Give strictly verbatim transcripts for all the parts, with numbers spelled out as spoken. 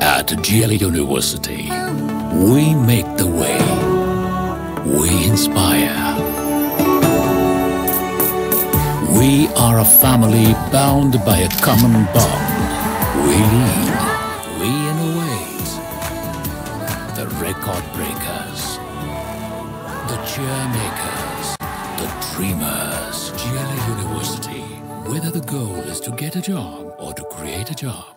At G L University, we make the way. We inspire. We are a family bound by a common bond. We lead. We innovate. The record breakers. The cheer makers. The dreamers. G L University. Whether the goal is to get a job or to create a job.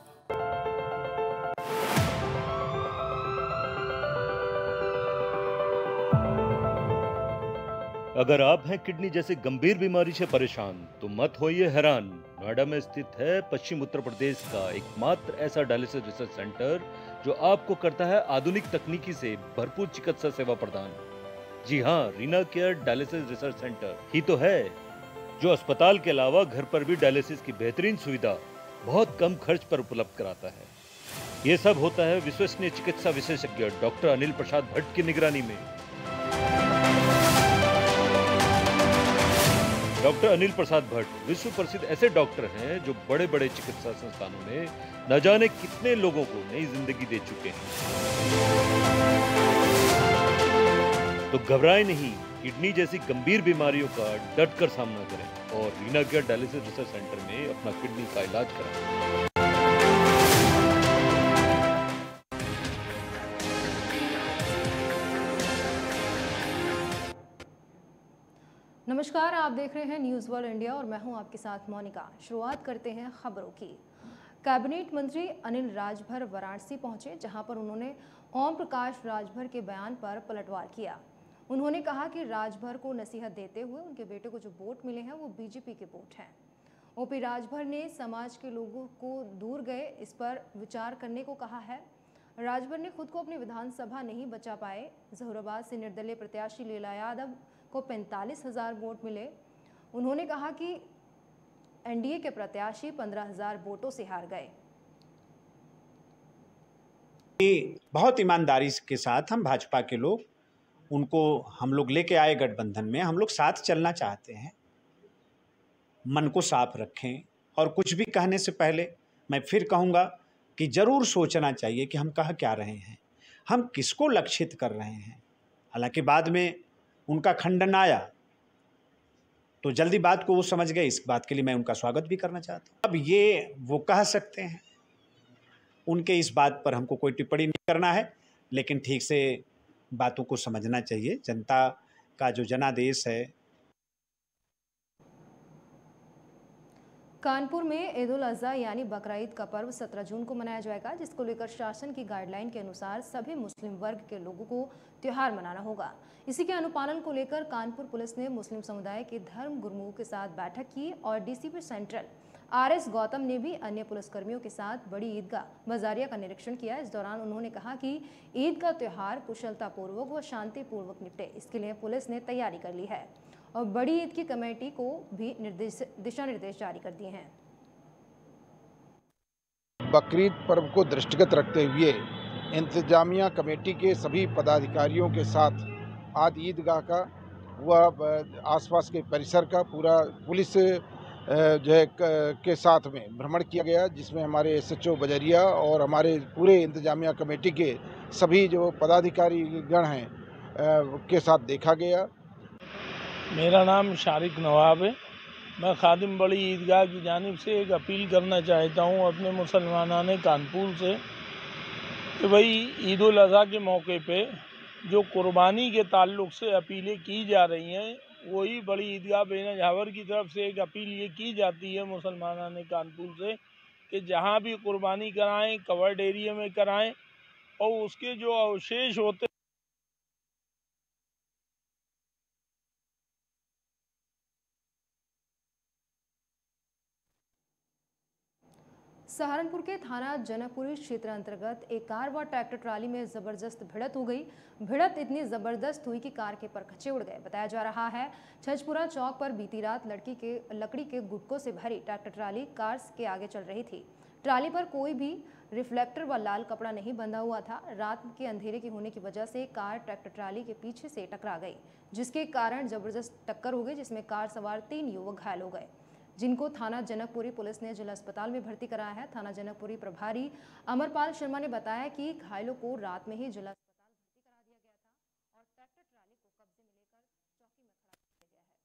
अगर आप हैं kidney जैसी गंभीर बीमारी से परेशान तो मत होइए हैरान। नोएडा में स्थित है पश्चिम उत्तर प्रदेश का एकमात्र ऐसा डायलिसिस रिसर्च सेंटर जो आपको करता है आधुनिक तकनीकी से भरपूर चिकित्सा सेवा प्रदान। जी हाँ, Reena care dialysis research centre ही तो है जो अस्पताल के अलावा घर पर भी डायलिसिस की बेहतरीन सुविधा बहुत कम खर्च पर उपलब्ध कराता है। ये सब होता है विश्वसनीय चिकित्सा विशेषज्ञ डॉक्टर अनिल प्रसाद भट्ट की निगरानी में। डॉक्टर अनिल प्रसाद भट्ट विश्व प्रसिद्ध ऐसे डॉक्टर हैं जो बड़े बड़े चिकित्सा संस्थानों में न जाने कितने लोगों को नई जिंदगी दे चुके हैं। तो घबराएं नहीं, किडनी जैसी गंभीर बीमारियों का डट कर सामना करें और Reena care dialysis research centre में अपना किडनी का इलाज कराएं। नमस्कार, आप देख रहे हैं न्यूज़ वर्ल्ड इंडिया और मैं हूं आपके साथ मोनिका। शुरुआत करते हैं खबरों की। कैबिनेट मंत्री अनिल राजभर वाराणसी पहुंचे, जहां पर उन्होंने ओम प्रकाश राजभर के बयान पर पलटवार किया। उन्होंने कहा कि राजभर को नसीहत देते हुए उनके बेटे को जो वोट मिले हैं वो बीजेपी के वोट हैं। ओपी राजभर ने समाज के लोगों को दूर गए इस पर विचार करने को कहा है। राजभर ने खुद को अपनी विधानसभा नहीं बचा पाए। जहूराबाद से निर्दलीय प्रत्याशी लीला यादव को पैंतालीस हजार वोट मिले। उन्होंने कहा कि एनडीए के प्रत्याशी पंद्रह हजार वोटों से हार गए। बहुत ईमानदारी के साथ हम भाजपा के लोग उनको हम लोग लेके आए गठबंधन में, हम लोग साथ चलना चाहते हैं। मन को साफ रखें और कुछ भी कहने से पहले मैं फिर कहूँगा कि ज़रूर सोचना चाहिए कि हम कह क्या रहे हैं, हम किसको लक्षित कर रहे हैं। हालांकि बाद में उनका खंडन आया तो जल्दी बात को वो समझ गए, इस बात के लिए मैं उनका स्वागत भी करना चाहता हूँ। अब ये वो कह सकते हैं, उनके इस बात पर हमको कोई टिप्पणी नहीं करना है, लेकिन ठीक से बातों को समझना चाहिए। जनता का जो जनादेश है। कानपुर में ईद उल अज़हा यानी बकरा ईद का पर्व सत्रह जून को मनाया जाएगा, जिसको लेकर शासन की गाइडलाइन के अनुसार सभी मुस्लिम वर्ग के लोगों को त्यौहार मनाना होगा। इसी के अनुपालन को लेकर कानपुर पुलिस ने मुस्लिम समुदाय के धर्म गुरुओं के साथ बैठक की और DCP central R S Gautam ने भी अन्य पुलिसकर्मियों के साथ बड़ी ईदगाह बाजारिया का निरीक्षण किया। इस दौरान उन्होंने कहा कि ईद का त्यौहार कुशलतापूर्वक व शांतिपूर्वक निपटे, इसके लिए पुलिस ने तैयारी कर ली है और बड़ी ईद की कमेटी को भी निर्देश दिशा निर्देश जारी कर दिए हैं। बकरीद पर्व को दृष्टिगत रखते हुए इंतजामिया कमेटी के सभी पदाधिकारियों के साथ आज ईदगाह का व आसपास के परिसर का पूरा पुलिस जो है के साथ में भ्रमण किया गया, जिसमें हमारे एसएचओ बजरिया और हमारे पूरे इंतजामिया कमेटी के सभी जो पदाधिकारी गण हैं के साथ देखा गया। मेरा नाम शारिक नवाब है। मैं खादिम बड़ी ईदगाह की जानिब से एक अपील करना चाहता हूँ अपने मुसलमानाने कानपुर से कि भाई ईद उल अज़हा के मौके पे जो कुर्बानी के ताल्लुक़ से अपीलें की जा रही हैं, वही बड़ी ईदगाह बेनजावर की तरफ से एक अपील ये की जाती है मुसलमानाने कानपुर से कि जहाँ भी कुर्बानी कराएं कवर्ड एरिया में कराएं और उसके जो अवशेष होते सहारनपुर के थाना जनकपुरी क्षेत्र अंतर्गत एक कार व ट्रैक्टर ट्राली में जबरदस्त भिड़ंत हो गई। भिड़ंत इतनी जबरदस्त हुई कि कार के परखच्चे उड़ गए। बताया जा रहा है छजपुरा चौक पर बीती रात लड़की के लकड़ी के गुटकों से भरी ट्रैक्टर ट्राली कार के आगे चल रही थी। ट्राली पर कोई भी रिफ्लेक्टर व लाल कपड़ा नहीं बंधा हुआ था। रात के अंधेरे के होने की वजह से कार ट्रैक्टर ट्राली के पीछे से टकरा गई, जिसके कारण जबरदस्त टक्कर हो गई, जिसमें कार सवार तीन युवक घायल हो गए, जिनको थाना जनकपुरी पुलिस ने जिला अस्पताल में भर्ती कराया है। थाना जनकपुरी प्रभारी अमरपाल शर्मा ने बताया कि घायलों को रात में ही जिला अस्पताल भर्ती करा दिया गया था और ट्रैक्टर ट्राली को कब्जे में लेकर चौकी में खड़ा कर दिया गया है।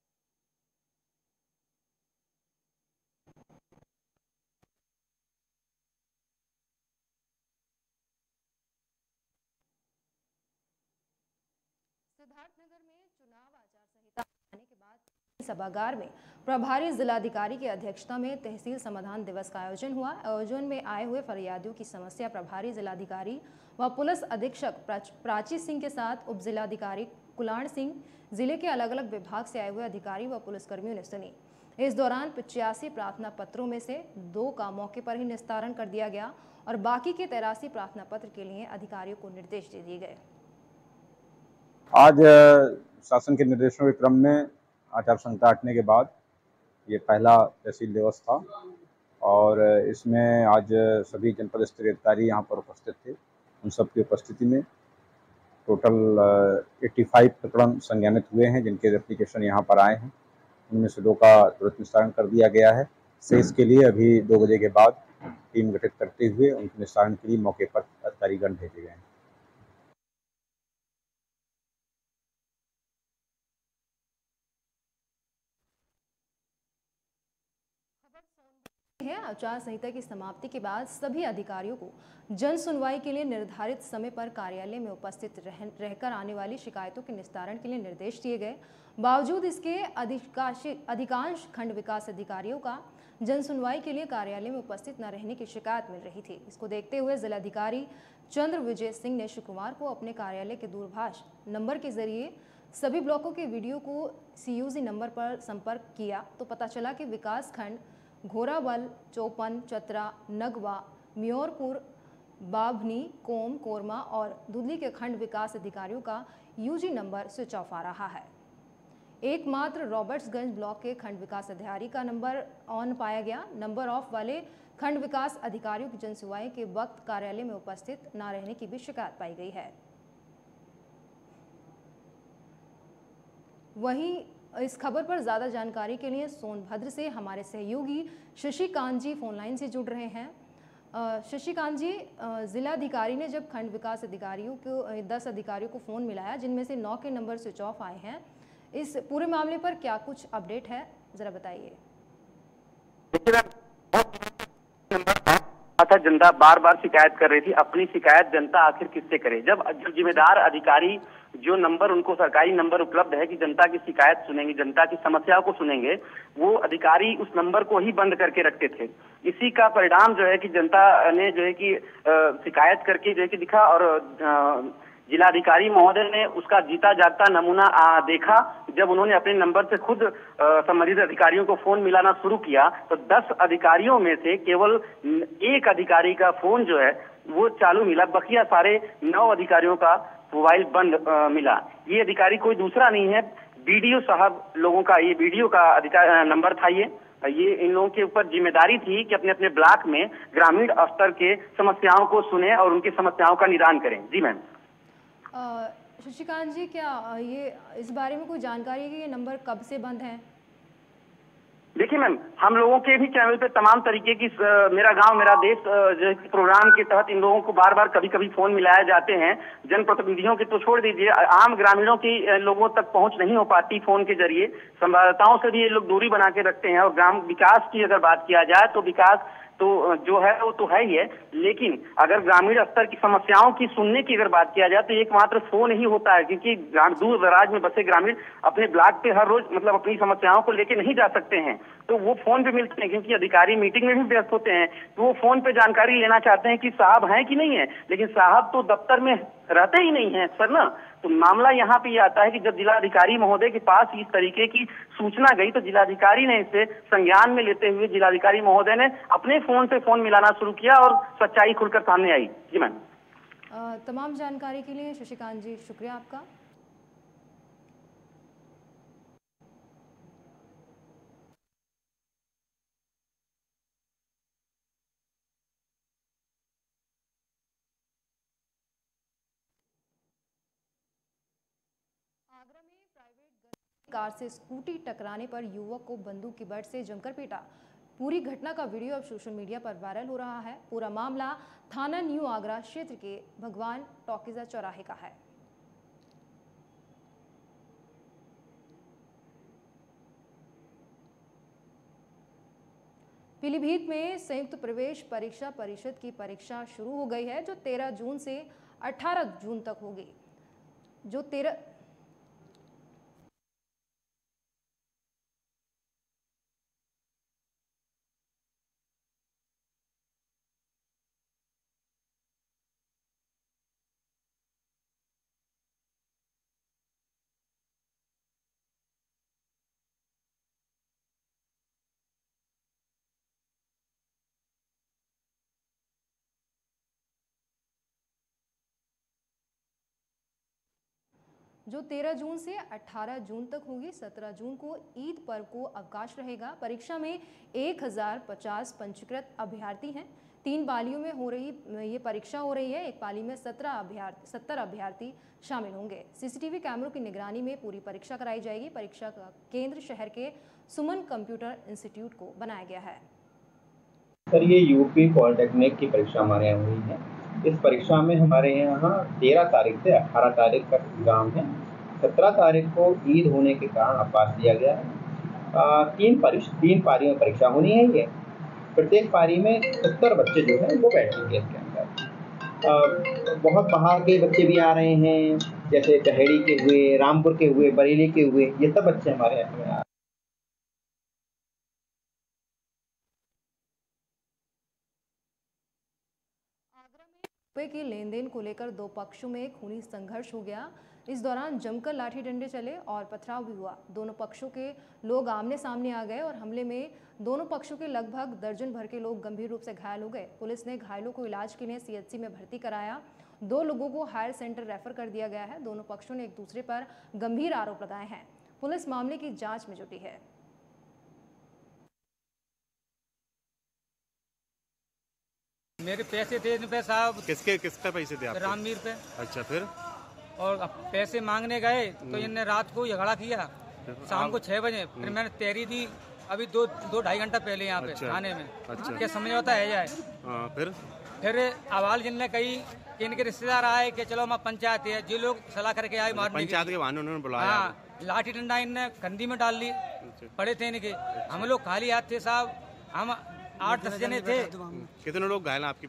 सिद्धार्थनगर में चुनाव आचार संहिता आने के बाद सभागार में प्रभारी जिलाधिकारी की अध्यक्षता में तहसील समाधान दिवस का आयोजन हुआ। आयोजन में आए हुए फरियादियों की समस्या प्रभारी जिलाधिकारी व पुलिस अधीक्षक प्राची सिंह के साथ उप जिलाधिकारी कुलाण सिंह, जिले के अलग अलग विभाग से आए हुए अधिकारी व पुलिसकर्मियों ने सुनी। इस दौरान पचासी प्रार्थना पत्रों में से दो का मौके पर ही निस्तारण कर दिया गया और बाकी के तिरासी प्रार्थना पत्र के लिए अधिकारियों को निर्देश दे दिए गए। आज शासन के निर्देशों के क्रम में आचार संहिता हटने के बाद ये पहला तहसील दिवस था और इसमें आज सभी जनपद स्तरीय अधिकारी यहाँ पर उपस्थित थे। उन सबकी उपस्थिति में टोटल पचासी प्रकरण संज्ञानित हुए हैं जिनके एप्लीकेशन यहाँ पर आए हैं। उनमें से दो का तुरंत निस्तारण कर दिया गया है। शेष के लिए अभी दो बजे के बाद टीम गठित करते हुए उनके निस्तारण के लिए मौके पर अधिकारीगण भेजे गए हैं। है आचार संहिता की समाप्ति के बाद सभी अधिकारियों को जन सुनवाई के लिए निर्धारित समय पर कार्यालय में उपस्थित रह, रहकर आने वाली शिकायतों के निस्तारण के लिए निर्देश दिए गए। बावजूद इसके अधिकांश खंड विकास अधिकारियों का जन सुनवाई के लिए कार्यालय में उपस्थित न रहने की शिकायत मिल रही थी। इसको देखते हुए जिलाधिकारी चंद्र विजय सिंह ने शुक्रवार को अपने कार्यालय के दूरभाष नंबर के जरिए सभी ब्लॉकों के वीडियो को सीयूसी नंबर पर संपर्क किया तो पता चला कि विकास खंड घोरावल, चौपन, चतरा, नगवा, म्योरपुर, बाभनी, कोम, कोरमा और दुधली के खंड विकास अधिकारियों का यूजी नंबर स्विच ऑफ आ रहा है। एकमात्र रॉबर्ट्सगंज ब्लॉक के खंड विकास अधिकारी का नंबर ऑन पाया गया। नंबर ऑफ वाले खंड विकास अधिकारियों की जनसुनवाई के वक्त कार्यालय में उपस्थित न रहने की भी शिकायत पाई गई है। वहीं इस खबर पर ज़्यादा जानकारी के लिए सोनभद्र से हमारे सहयोगी शशिकांत जी फोनलाइन से जुड़ रहे हैं। शशिकांत जी, जिलाधिकारी ने जब खंड विकास अधिकारियों को दस अधिकारियों को फ़ोन मिलाया जिनमें से नौ के नंबर स्विच ऑफ आए हैं, इस पूरे मामले पर क्या कुछ अपडेट है, ज़रा बताइए। था जनता बार बार शिकायत कर रही थी। अपनी शिकायत जनता आखिर किससे करे? जब जिम्मेदार अधिकारी जो नंबर उनको सरकारी नंबर उपलब्ध है कि जनता की शिकायत सुनेंगे, जनता की समस्याओं को सुनेंगे, वो अधिकारी उस नंबर को ही बंद करके रखते थे। इसी का परिणाम जो है कि जनता ने जो है कि शिकायत करके जो है कि दिखा और जिलाधिकारी महोदय ने उसका जीता जागता नमूना आ, देखा। जब उन्होंने अपने नंबर से खुद संबंधित अधिकारियों को फोन मिलाना शुरू किया तो दस अधिकारियों में से केवल एक अधिकारी का फोन जो है वो चालू मिला, बकिया सारे नौ अधिकारियों का मोबाइल बंद आ, मिला। ये अधिकारी कोई दूसरा नहीं है, बीडीओ साहब लोगों का ये बीडीओ का अधिकार नंबर था। ये ये इन लोगों के ऊपर जिम्मेदारी थी कि अपने अपने ब्लॉक में ग्रामीण स्तर के समस्याओं को सुने और उनकी समस्याओं का निदान करें। जी मैम। शशिकांत जी, क्या ये इस बारे में कोई जानकारी है कि ये नंबर कब से बंद है? देखिए मैम, हम लोगों के भी चैनल पे तमाम तरीके की मेरा गांव मेरा देश जो प्रोग्राम के तहत इन लोगों को बार बार कभी कभी फोन मिलाए जाते हैं। जनप्रतिनिधियों की तो छोड़ दीजिए, आम ग्रामीणों की लोगों तक पहुंच नहीं हो पाती फोन के जरिए। संवाददाताओं से भी ये लोग दूरी बना के रखते हैं। और ग्राम विकास की अगर बात किया जाए तो विकास तो जो है वो तो है ही है, लेकिन अगर ग्रामीण स्तर की समस्याओं की सुनने की अगर बात किया जाए तो एकमात्र फोन ही होता है, क्योंकि दूर दराज में बसे ग्रामीण अपने ब्लॉक पे हर रोज मतलब अपनी समस्याओं को लेके नहीं जा सकते हैं, तो वो फोन पे मिलते हैं क्योंकि अधिकारी मीटिंग में भी व्यस्त होते हैं। तो वो फोन पे जानकारी लेना चाहते हैं कि साहब हैं कि नहीं है, लेकिन साहब तो दफ्तर में रहते ही नहीं है सर ना। तो मामला यहाँ पे ये आता है कि जब जिलाधिकारी महोदय के पास इस तरीके की सूचना गई तो जिलाधिकारी ने इसे संज्ञान में लेते हुए जिलाधिकारी महोदय ने अपने फोन से फोन मिलाना शुरू किया और सच्चाई खुलकर सामने आई। जी मैम। तमाम जानकारी के लिए शशिकांत जी शुक्रिया आपका। कार से स्कूटी टकराने पर युवक को बंदूक की बट से जमकर पीटा। पूरी घटना का वीडियो अब सोशल मीडिया पर वायरल हो रहा है। पूरा मामला थाना न्यू आगरा क्षेत्र के भगवान टॉकीजा चौराहे का है। पीलीभीत में संयुक्त प्रवेश परीक्षा परिषद की परीक्षा शुरू हो गई है, जो तेरह जून से अठारह जून तक होगी। जो तेरह जो तेरह जून से अठारह जून तक होगी। सत्रह जून को ईद पर्व को अवकाश रहेगा। परीक्षा में एक हज़ार पचास पंजीकृत अभ्यर्थी हैं। तीन पालियों में हो रही ये परीक्षा हो रही है। एक पाली में सत्रह अभ्यर्थी सत्तर अभ्यर्थी शामिल होंगे। सीसीटीवी कैमरों की निगरानी में पूरी परीक्षा कराई जाएगी। परीक्षा का केंद्र शहर के सुमन कंप्यूटर इंस्टीट्यूट को बनाया गया है। सर, ये यूपी पॉलिटेक्निक की परीक्षा हमारे यहाँ हुई है। इस परीक्षा में हमारे यहाँ तेरह तारीख से अठारह तारीख तक एग्जाम है। सत्रह तारीख को ईद होने के कारण अवकाश दिया गया है। आ, तीन परीक्षा तीन पारी में परीक्षा होनी है। ये प्रत्येक पारी में सत्तर बच्चे जो हैं वो बैठेंगे इसके अंदर। बहुत बाहर के बच्चे भी आ रहे हैं, जैसे टहेड़ी के हुए, रामपुर के हुए, बरेली के हुए, ये सब बच्चे हमारे यहाँ में आ रुपए की लेन देन को लेकर दो पक्षों में खूनी संघर्ष हो गया। इस दौरान जमकर लाठी डंडे चले और पथराव भी हुआ। दोनों पक्षों के लोग आमने सामने आ गए और हमले में दोनों पक्षों के लगभग दर्जन भर के लोग गंभीर रूप से घायल हो गए। पुलिस ने घायलों को इलाज के लिए सीएचसी में भर्ती कराया। दो लोगों को हायर सेंटर रेफर कर दिया गया है। दोनों पक्षों ने एक दूसरे पर गंभीर आरोप लगाए हैं। पुलिस मामले की जाँच में जुटी है। मेरे पैसे थे पे साहब। किसके किसका पैसे थे आपके? रामवीर पे। अच्छा, फिर? और अब पैसे मांगने गए तो इनने रात को झगड़ा किया शाम को छह बजे। फिर मैंने तैयारी दी अभी दो दो ढाई घंटा पहले यहाँ पे अच्छा, थाने में। अच्छा। क्या समझौता है जाए। हाँ, फिर फिर आवाज जिनने कही कि इनके रिश्तेदार आए कि चलो मैं पंचायत है, जो लोग सलाह करके आए मारने की। पंचायत के वाहन उन्होंने बुलाया। हाँ, लाठी डंडा इनने कंधी में डाल ली। पड़े थे इनके। हम लोग खाली हाथ थे साहब। हम आठ दस जने थे। कितने लोग घायल आपके?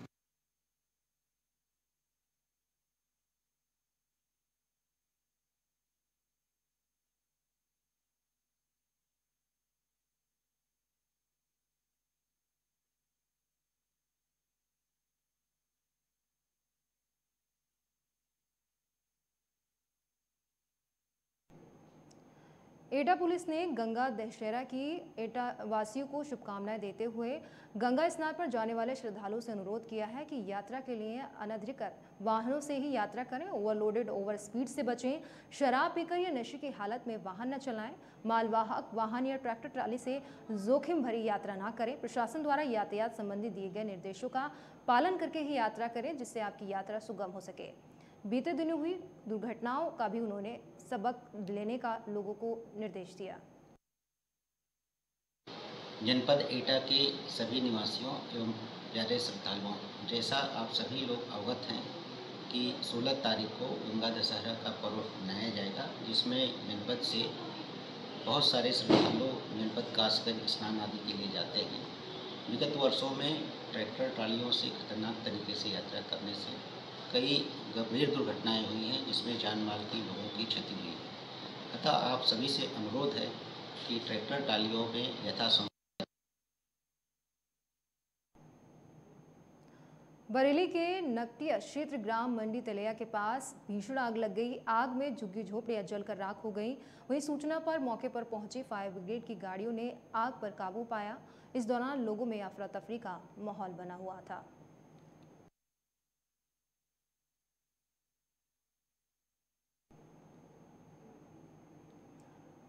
एटा पुलिस ने गंगा दशहरा की एटा वासियों को शुभकामनाएं देते हुए गंगा स्नान पर जाने वाले श्रद्धालुओं से अनुरोध किया है कि यात्रा के लिए अनधिकृत वाहनों से ही यात्रा करें। ओवरलोडेड ओवर स्पीड से बचें। शराब पीकर या नशे की हालत में वाहन न चलाएं। मालवाहक वाहन या ट्रैक्टर ट्राली से जोखिम भरी यात्रा ना करें। प्रशासन द्वारा यातायात संबंधी दिए गए निर्देशों का पालन करके ही यात्रा करें, जिससे आपकी यात्रा सुगम हो सके। बीते दिनों हुई दुर्घटनाओं का भी उन्होंने सबक लेने का लोगों को निर्देश दिया। जनपद एटा के सभी निवासियों एवं प्यारे श्रद्धालुओं, जैसा आप सभी लोग अवगत हैं कि सोलह तारीख को गंगा दशहरा का पर्व मनाया जाएगा, जिसमें जनपद से बहुत सारे श्रद्धालु जनपद कासगंज स्नान आदि के लिए जाते हैं। विगत वर्षों में ट्रैक्टर ट्रालियों से खतरनाक तरीके से यात्रा करने से कई गंभीर दुर्घटनाएं हुई हैं, जिसमें जान माल की लोगों की क्षति हुई है। अतः आप सभी से अनुरोध है कि ट्रैक्टर ट्रालियों में यथासंभव। बरेली के नकटिया क्षेत्र ग्राम मंडी तलैया के पास भीषण आग लग गई। आग में झुग्गी झोपड़ियां जलकर राख हो गई। वहीं सूचना पर मौके पर पहुंची फायर ब्रिगेड की गाड़ियों ने आग पर काबू पाया। इस दौरान लोगों में अफरा तफरी का माहौल बना हुआ था।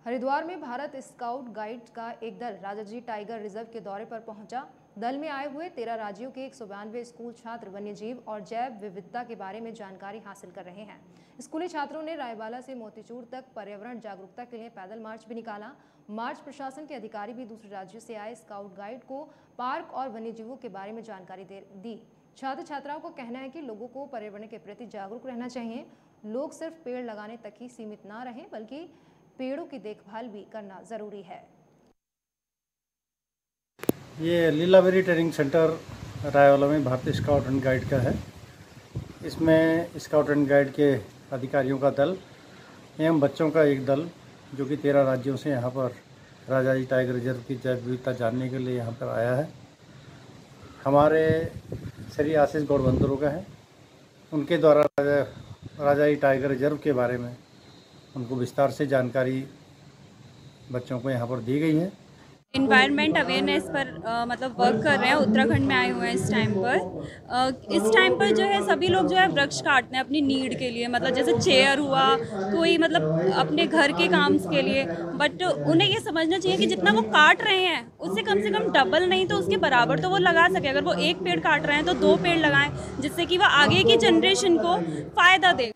हरिद्वार में भारत स्काउट गाइड का एक दल राजाजी टाइगर रिजर्व के दौरे पर पहुंचा। दल में आए हुए तेरह राज्यों के एक सौ बानवे स्कूल छात्र वन्यजीव और जैव विविधता के बारे में जानकारी हासिल कर रहे हैं। स्कूली छात्रों ने रायबाला से मोतीचूर तक पर्यावरण जागरूकता के लिए पैदल मार्च भी निकाला। मार्च प्रशासन के अधिकारी भी दूसरे राज्यों से आए स्काउट गाइड को पार्क और वन्यजीवों के बारे में जानकारी दे दी। छात्र छात्राओं का कहना है कि लोगों को पर्यावरण के प्रति जागरूक रहना चाहिए। लोग सिर्फ पेड़ लगाने तक ही सीमित ना रहें, बल्कि पेड़ों की देखभाल भी करना जरूरी है। ये लीलावरी ट्रेनिंग सेंटर रायवाला में भारतीय स्काउट एंड गाइड का है। इसमें स्काउट एंड गाइड के अधिकारियों का दल एवं बच्चों का एक दल जो कि तेरह राज्यों से यहाँ पर राजाजी टाइगर रिजर्व की जैव विविधता जानने के लिए यहाँ पर आया है। हमारे श्री आशीष गौरबंदरों का है। उनके द्वारा राजा राजाजी टाइगर रिजर्व के बारे में उनको विस्तार से जानकारी बच्चों को यहाँ पर दी गई है। इन्वायरमेंट अवेयरनेस पर आ, मतलब वर्क कर रहे हैं। उत्तराखंड में आए हुए हैं इस टाइम पर। आ, इस टाइम पर जो है सभी लोग जो है वृक्ष काटते हैं अपनी नीड के लिए, मतलब जैसे चेयर हुआ, कोई मतलब अपने घर के काम के लिए। बट उन्हें ये समझना चाहिए कि जितना वो काट रहे हैं उससे कम से कम डबल नहीं तो उसके बराबर तो वो लगा सके। अगर वो एक पेड़ काट रहे हैं तो दो पेड़ लगाएं, जिससे कि वो आगे की जनरेशन को फ़ायदा दे।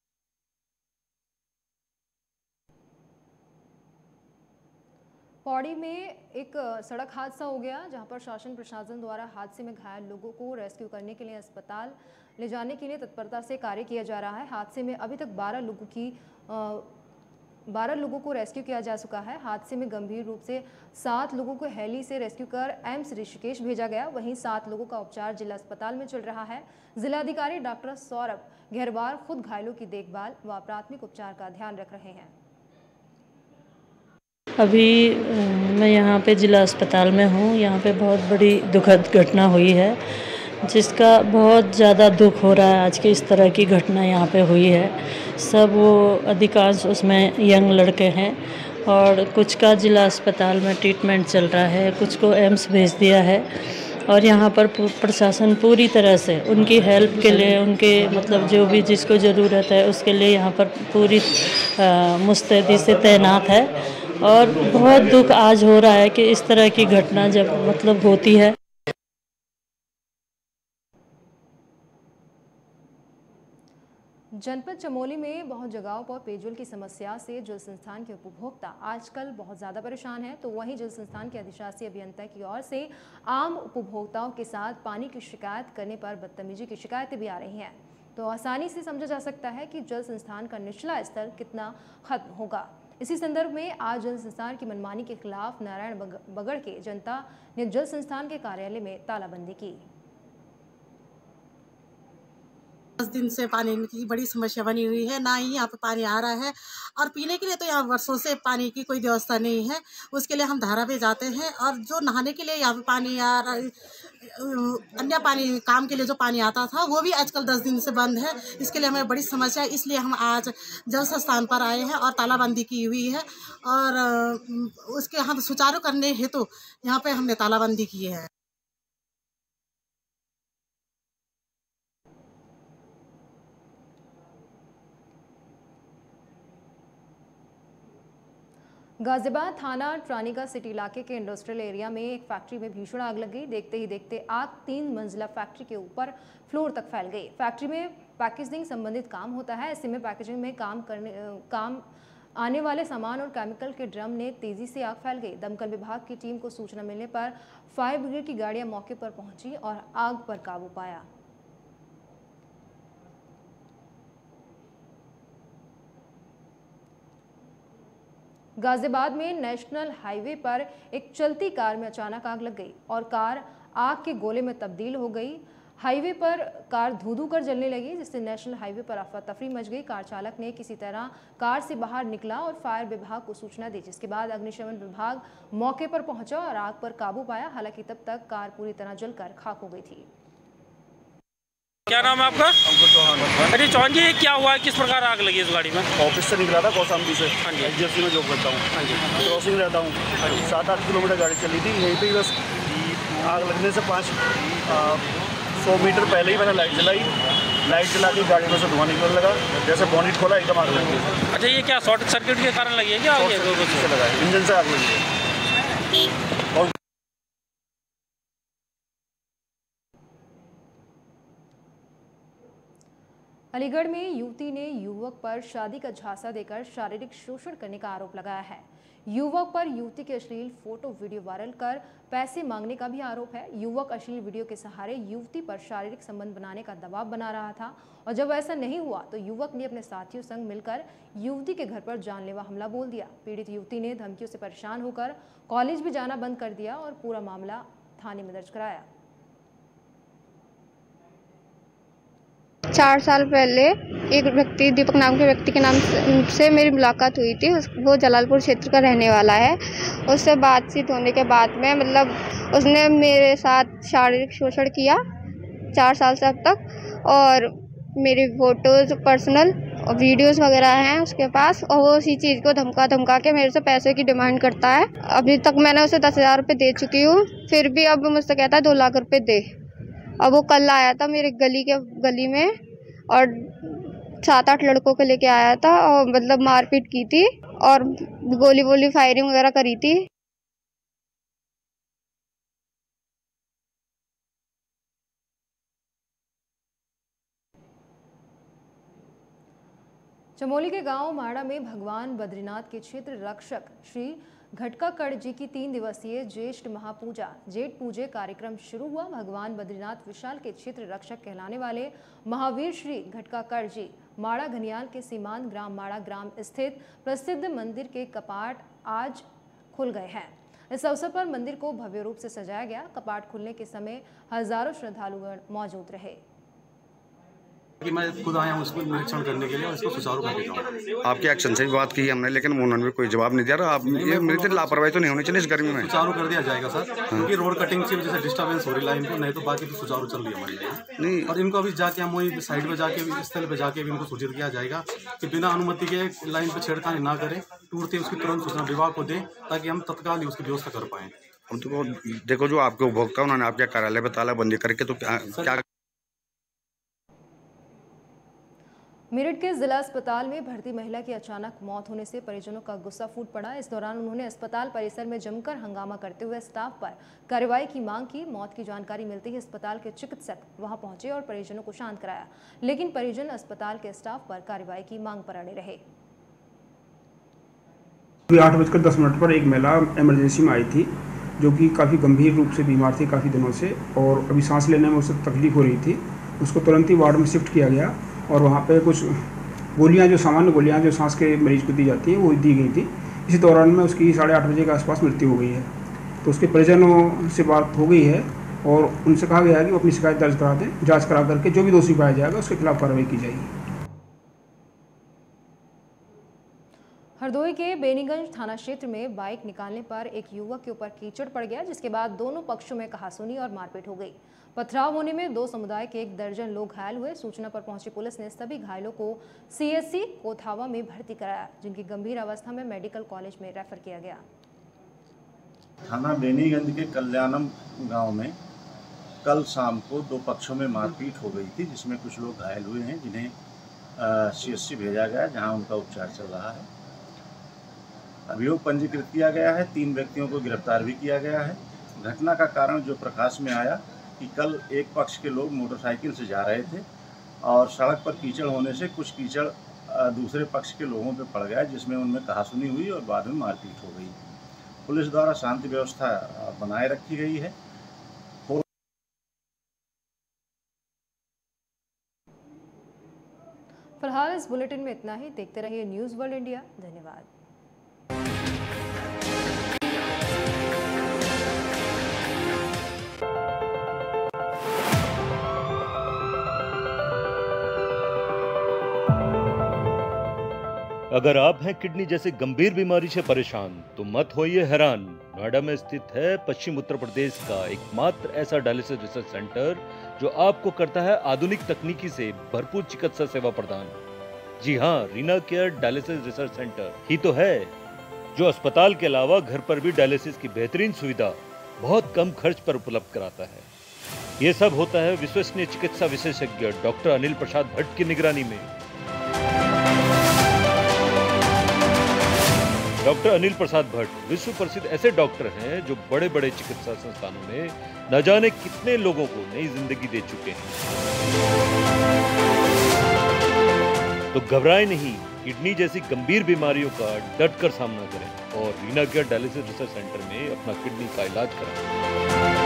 पौड़ी में एक सड़क हादसा हो गया, जहां पर शासन प्रशासन द्वारा हादसे में घायल लोगों को रेस्क्यू करने के लिए अस्पताल ले जाने के लिए तत्परता से कार्य किया जा रहा है। हादसे में अभी तक बारह लोगों की बारह लोगों को रेस्क्यू किया जा चुका है। हादसे में गंभीर रूप से सात लोगों को हेली से रेस्क्यू कर एम्स ऋषिकेश भेजा गया। वहीं सात लोगों का उपचार जिला अस्पताल में चल रहा है। जिलाधिकारी डॉक्टर सौरभ घेरवार खुद घायलों की देखभाल व प्राथमिक उपचार का ध्यान रख रहे हैं। अभी मैं यहाँ पे जिला अस्पताल में हूँ। यहाँ पे बहुत बड़ी दुखद घटना हुई है, जिसका बहुत ज़्यादा दुख हो रहा है। आज की इस तरह की घटना यहाँ पे हुई है। सब वो अधिकांश उसमें यंग लड़के हैं और कुछ का जिला अस्पताल में ट्रीटमेंट चल रहा है, कुछ को एम्स भेज दिया है। और यहाँ पर प्रशासन पूरी तरह से उनकी हेल्प के लिए, उनके मतलब जो भी जिसको ज़रूरत है उसके लिए यहाँ पर पूरी मुस्तैदी से तैनात है। और बहुत दुख आज हो रहा है कि इस तरह की घटना जब मतलब होती है। जनपद चमोली में बहुत जगहों पर पेयजल की समस्या से जल संस्थान के उपभोक्ता आजकल बहुत ज़्यादा परेशान हैं। तो वहीं जल संस्थान के अधिशासी अभियंता की ओर से आम उपभोक्ताओं के साथ पानी की शिकायत करने पर बदतमीजी की शिकायतें भी आ रही हैं। तो आसानी से समझा जा सकता है कि जल संस्थान का निचला स्तर कितना खत्म होगा। इसी संदर्भ में आज जल संस्थान की मनमानी के खिलाफ नारायण बगड़ के जनता ने जल संस्थान के कार्यालय में तालाबंदी की। दस दिन से पानी की बड़ी समस्या बनी हुई है, ना ही यहाँ पे पानी आ रहा है और पीने के लिए तो यहाँ वर्षों से पानी की कोई व्यवस्था नहीं है। उसके लिए हम धारा पे जाते हैं और जो नहाने के लिए यहाँ पे पानी आ रहा, अन्य पानी काम के लिए जो पानी आता था वो भी आजकल दस दिन से बंद है। इसके लिए हमें बड़ी समस्या है, इसलिए हम आज जल संस्थान पर आए हैं और तालाबंदी की हुई है और उसके हम सुचारू करने हेतु तो यहाँ पे हमने तालाबंदी की है। गाजियाबाद थाना ट्रानिका सिटी इलाके के इंडस्ट्रियल एरिया में एक फैक्ट्री में भीषण आग लग गई। देखते ही देखते आग तीन मंजिला फैक्ट्री के ऊपर फ्लोर तक फैल गई। फैक्ट्री में पैकेजिंग संबंधित काम होता है। ऐसे में पैकेजिंग में काम करने काम आने वाले सामान और केमिकल के ड्रम ने तेजी से आग फैल गई। दमकल विभाग की टीम को सूचना मिलने पर फायर ब्रिगेड की गाड़ियां मौके पर पहुंची और आग पर काबू पाया। गाजियाबाद में नेशनल हाईवे पर एक चलती कार में अचानक आग लग गई और कार आग के गोले में तब्दील हो गई। हाईवे पर कार धू धू कर जलने लगी, जिससे नेशनल हाईवे पर अफरा तफरी मच गई। कार चालक ने किसी तरह कार से बाहर निकला और फायर विभाग को सूचना दी, जिसके बाद अग्निशमन विभाग मौके पर पहुंचा और आग पर काबू पाया। हालांकि तब तक कार पूरी तरह जलकर खाक हो गई थी। क्या नाम है आपका? अंकुर चौहान। अरे चौहान जी, क्या हुआ है, किस प्रकार आग लगी इस गाड़ी में? ऑफिस से निकला था कौशाम्बी से। हाँ जी। एच डी एफ सी में जॉब करता हूँ। हाँ जी। क्रॉसिंग रहता हूँ। हाँ जी। सात आठ किलोमीटर गाड़ी चली थी। यहीं पे बस आग लगने से पाँच सौ मीटर पहले ही मैंने लाइट जलाई लाइट जला के गाड़ी में से धुआं निकलने लगा, जैसे बोनेट खोला एकदम आग लग गई। अच्छा, ये क्या शॉर्ट सर्किट के कारण लगी है क्या? शॉर्ट सर्किट से लगा है, इंजन से आग लगी है। और अलीगढ़ में युवती ने युवक पर शादी का झांसा देकर शारीरिक शोषण करने का आरोप लगाया है। युवक पर युवती के अश्लील फोटो वीडियो वायरल कर पैसे मांगने का भी आरोप है। युवक अश्लील वीडियो के सहारे युवती पर शारीरिक संबंध बनाने का दबाव बना रहा था और जब ऐसा नहीं हुआ तो युवक ने अपने साथियों संग मिलकर युवती के घर पर जानलेवा हमला बोल दिया। पीड़ित युवती ने धमकियों से परेशान होकर कॉलेज भी जाना बंद कर दिया और पूरा मामला थाने में दर्ज कराया। चार साल पहले एक व्यक्ति, दीपक नाम के व्यक्ति के नाम से मेरी मुलाकात हुई थी। वो जलालपुर क्षेत्र का रहने वाला है। उससे बातचीत होने के बाद में मतलब उसने मेरे साथ शारीरिक शोषण किया चार साल से अब तक, और मेरी फ़ोटोज़, पर्सनल वीडियोस वगैरह हैं उसके पास, और वो उसी चीज़ को धमका धमका के मेरे से पैसे की डिमांड करता है। अभी तक मैंने उसे दस हज़ार रुपये दे चुकी हूँ, फिर भी अब मुझसे कहता है दो लाख रुपये दे। अब वो कल आया था मेरे गली के गली में और सात आठ लड़कों को लेके आया था और मतलब मारपीट की थी और गोली वोली फायरिंग वगैरह करी थी। चमोली के गांव माड़ा में भगवान बद्रीनाथ के क्षेत्र रक्षक श्री घटकाकड़ जी की तीन दिवसीय ज्येष्ठ महापूजा जेठ पूजे कार्यक्रम शुरू हुआ। भगवान बद्रीनाथ विशाल के क्षेत्र रक्षक कहलाने वाले महावीर श्री घटकाकड़ जी माड़ा घनियाल के सीमांत ग्राम माड़ा ग्राम स्थित प्रसिद्ध मंदिर के कपाट आज खुल गए हैं। इस अवसर पर मंदिर को भव्य रूप से सजाया गया। कपाट खुलने के समय हजारों श्रद्धालुगण मौजूद रहे। कि मैं खुद आया हूँ उसको निरीक्षण करने के लिए और इसको सुचारू करके जाऊँ। आपके एक्शन से भी बात की हमने, लेकिन उन्होंने भी कोई जवाब नहीं दिया। आप ये मेरी लापरवाही तो नहीं होनी चाहिए इस गर्मी में। सुचारू कर दिया जाएगा सर, क्योंकि रोड कटिंग की वजह से डिस्टर्बेंस हो रही लाइन को, नहीं तो बाकी तो सुचारू चल रही है हमारी नहीं। और इनको अभी जाके हम वही साइड पे जाके भी स्थल पे जाके भी इनको सूचित किया जाएगा कि बिना अनुमति के लाइन पे छेड़खानी ना करें, टूटते उसकी तुरंत सूचना विभाग को दें ताकि हम तत्काल ही उसकी व्यवस्था कर पाएँ। अब देखो देखो जो आपके उपभोक्ता उन्होंने आपके कार्यालय पर तालाबंदी करके तो क्या। मेरठ के जिला अस्पताल में भर्ती महिला की अचानक मौत होने से परिजनों का गुस्सा फूट पड़ा। इस दौरान उन्होंने अस्पताल परिसर में जमकर हंगामा करते हुए स्टाफ पर कार्रवाई की मांग की। मौत की जानकारी मिलते ही अस्पताल के चिकित्सक वहां पहुंचे और परिजनों को शांत कराया, लेकिन परिजन अस्पताल के स्टाफ पर कार्रवाई की मांग पर अड़े रहे। आठ बजकर दस मिनट पर एक महिला इमरजेंसी में आई थी जो कि काफ़ी गंभीर रूप से बीमार थी काफ़ी दिनों से, और अभी सांस लेने में उसे तकलीफ हो रही थी। उसको तुरंत ही वार्ड में शिफ्ट किया गया और वहाँ पे कुछ गोलियाँ, जो सामान्य गोलियाँ जो सांस के मरीज को दी जाती हैं, वो दी गई थी। इसी दौरान में उसकी साढ़े आठ बजे के आसपास मृत्यु हो गई है। तो उसके परिजनों से बात हो गई है और उनसे कहा गया है कि वो अपनी शिकायत दर्ज करा दें। जांच करा करके जो भी दोषी पाया जाएगा उसके खिलाफ कार्रवाई की जाएगी। हरदोई के बेनीगंज थाना क्षेत्र में बाइक निकालने पर एक युवक के ऊपर कीचड़ पड़ गया, जिसके बाद दोनों पक्षों में कहासुनी और मारपीट हो गई। पथराव होने में दो समुदाय के एक दर्जन लोग घायल हुए। सूचना पर पहुंची पुलिस ने सभी घायलों को सीएससी कोथावा में भर्ती कराया, जिनकी गंभीर अवस्था में मेडिकल कॉलेज में रेफर किया गया। थाना बेनीगंज के कल्याणम गांव में कल शाम को दो पक्षों में मारपीट हो गई थी, जिसमें कुछ लोग घायल हुए हैं, जिन्हें सीएससी भेजा गया, जहां उनका उपचार चल रहा है। अभियोग पंजीकृत किया गया है। तीन व्यक्तियों को गिरफ्तार भी किया गया है। घटना का कारण जो प्रकाश में आया कि कल एक पक्ष के लोग मोटरसाइकिल से जा रहे थे और सड़क पर कीचड़ होने से कुछ कीचड़ दूसरे पक्ष के लोगों पे पड़ गया, जिसमें उनमें कहासुनी हुई और बाद में मारपीट हो गई। पुलिस द्वारा शांति व्यवस्था बनाए रखी गई है। फिलहाल इस बुलेटिन में इतना ही। देखते रहिए न्यूज़ वर्ल्ड इंडिया। धन्यवाद। अगर आप हैं किडनी जैसी गंभीर बीमारी से परेशान तो मत होइए हैरान। नोएडा में स्थित है पश्चिम उत्तर प्रदेश का एकमात्र ऐसा डायलिसिस रिसर्च सेंटर जो आपको करता है आधुनिक तकनीकी से भरपूर चिकित्सा सेवा प्रदान। जी हाँ, Reena care dialysis research centre ही तो है, जो अस्पताल के अलावा घर पर भी डायलिसिस की बेहतरीन सुविधा बहुत कम खर्च पर उपलब्ध कराता है। ये सब होता है विश्वसनीय चिकित्सा विशेषज्ञ डॉक्टर अनिल प्रसाद भट्ट की निगरानी में। डॉक्टर अनिल प्रसाद भट्ट विश्व प्रसिद्ध ऐसे डॉक्टर हैं जो बड़े बड़े चिकित्सा संस्थानों में न जाने कितने लोगों को नई जिंदगी दे चुके हैं। तो घबराएं नहीं, किडनी जैसी गंभीर बीमारियों का डट कर सामना करें और Reena care dialysis research centre में अपना किडनी का इलाज कराएं।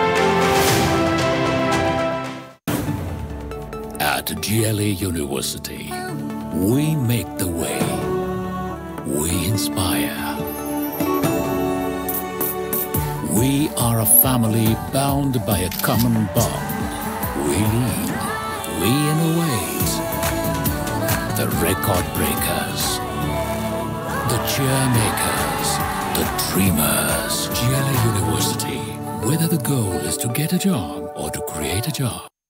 At G L A University, we make the way. We inspire. We are a family bound by a common bond. We lead. We innovate. The record breakers. The cheer makers. The dreamers. G L A University. Whether the goal is to get a job or to create a job.